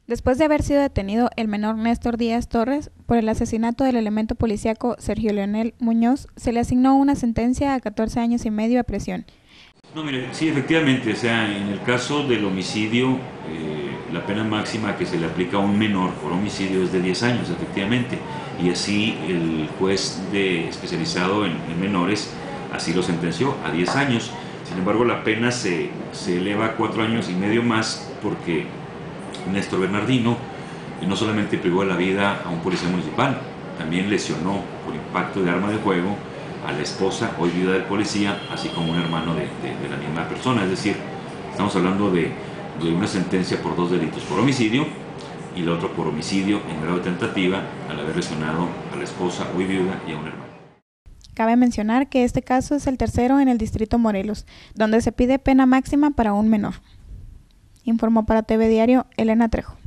Después de haber sido detenido el menor Néstor Díaz Torres por el asesinato del elemento policíaco Sergio Leonel Muñoz, se le asignó una sentencia a 14 años y medio a prisión. No, mire, sí, efectivamente, o sea, en el caso del homicidio, la pena máxima que se le aplica a un menor por homicidio es de 10 años, efectivamente, y así el juez especializado en menores así lo sentenció a 10 años. Sin embargo, la pena se eleva a 4 años y medio más porque Néstor Bernardino no solamente privó de la vida a un policía municipal, también lesionó por impacto de arma de fuego a la esposa, hoy viuda del policía, así como un hermano de la misma persona. Es decir, estamos hablando de una sentencia por dos delitos, por homicidio y la otra por homicidio en grado de tentativa al haber lesionado a la esposa, hoy viuda, y a un hermano. Cabe mencionar que este caso es el tercero en el distrito Morelos, donde se pide pena máxima para un menor. Informó para TV Diario Elena Trejo.